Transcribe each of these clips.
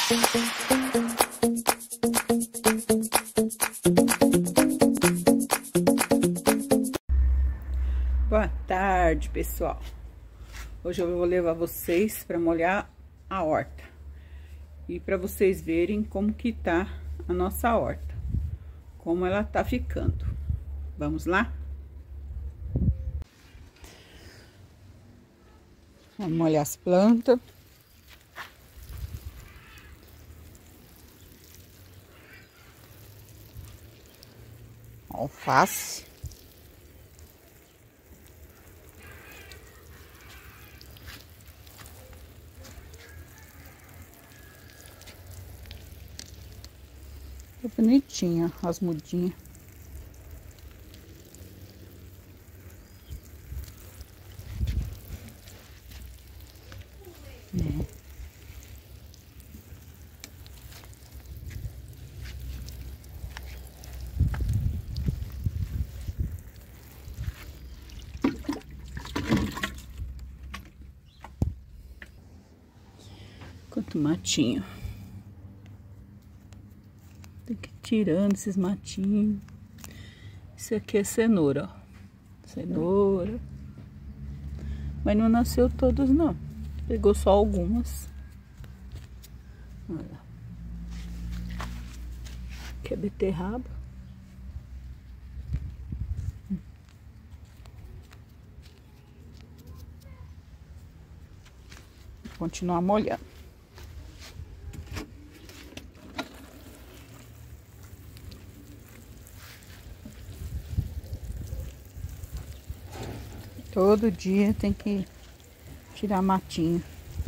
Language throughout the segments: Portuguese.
Boa tarde, pessoal. Hoje eu vou levar vocês para molhar a horta e para vocês verem como que tá a nossa horta, como ela tá ficando. Vamos lá? Vamos molhar as plantas. Alface. Tá bonitinha as mudinhas. Quanto matinho. Tem que ir tirando esses matinhos. Isso aqui é cenoura, ó. Cenoura. Mas não nasceu todos, não. Pegou só algumas. Olha. Aqui é beterraba. Vou continuar molhando. Todo dia tem que tirar matinho.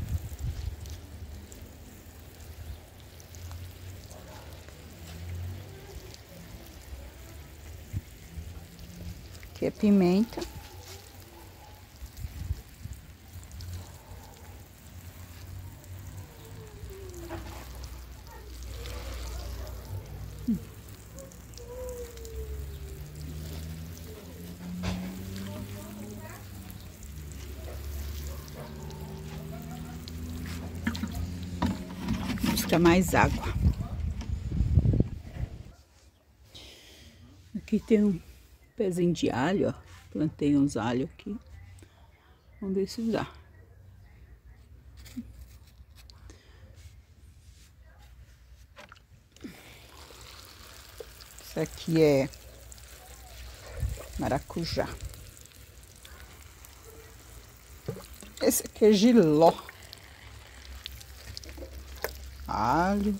Aqui é pimenta. Busca mais água. Aqui tem um pezinho de alho, ó. Plantei uns alhos aqui. Vamos ver se dá. Isso aqui é maracujá. Esse aqui é jiló. Alho.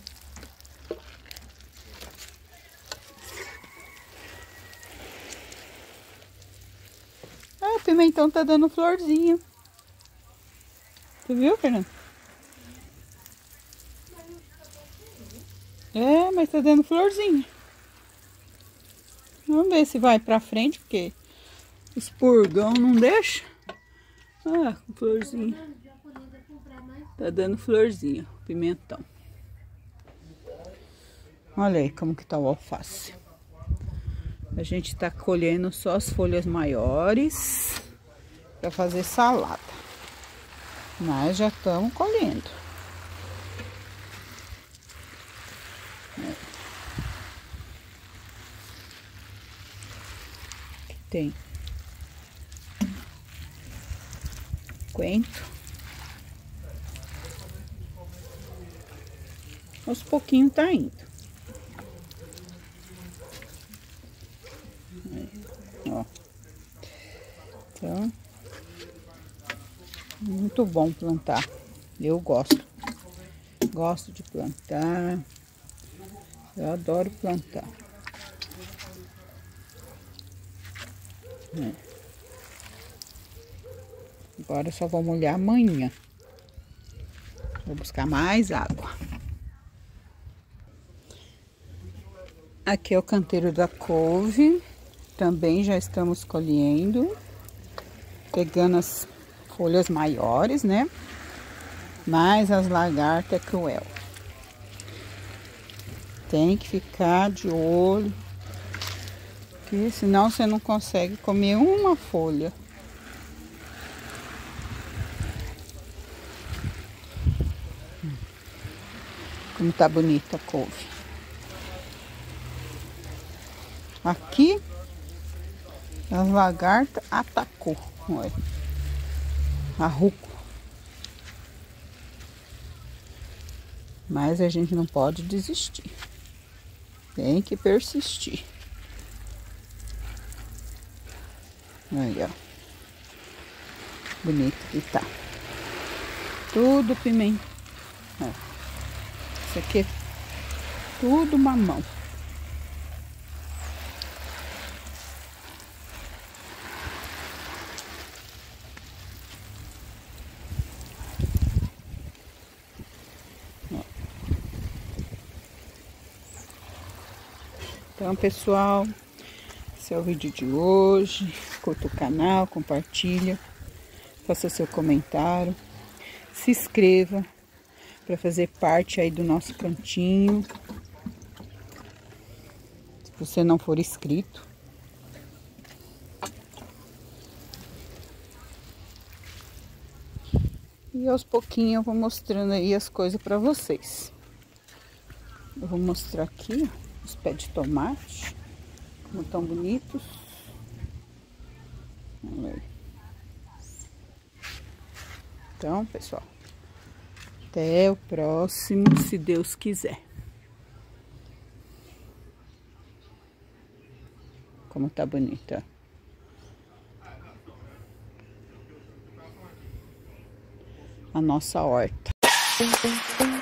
Ah, o pimentão tá dando florzinha. Tu viu, Fernando? É, mas tá dando florzinha. Vamos ver se vai pra frente, porque os purgão não deixa. Ah, com florzinha. Tá dando florzinha, o pimentão. Olha aí como que tá o alface. A gente tá colhendo só as folhas maiores para fazer salada. Mas já estamos colhendo. Aqui tem coentro. Aos pouquinhos tá indo. Ó. Então, muito bom plantar. Eu gosto. Gosto de plantar. Eu adoro plantar. Agora eu só vou molhar amanhã. Vou buscar mais água. Aqui é o canteiro da couve. Também já estamos colhendo. Pegando as folhas maiores, né? Mas as lagartas é cruel. Tem que ficar de olho. Porque senão você não consegue comer uma folha. Como tá bonita a couve. Aqui, a lagarta atacou. Olha. A rúcula. Mas a gente não pode desistir. Tem que persistir. Aí, ó. Bonito que tá. Tudo pimenta. Ó. Isso aqui é tudo mamão. Ó. Então, pessoal, esse é o vídeo de hoje. Curta o canal, compartilha, faça seu comentário, se inscreva para fazer parte aí do nosso cantinho. Se você não for inscrito. E aos pouquinhos eu vou mostrando aí as coisas para vocês. Eu vou mostrar aqui, ó, os pés de tomate, como estão bonitos. Olha aí. Então, pessoal, até o próximo, se Deus quiser. Como tá bonita. A nossa horta.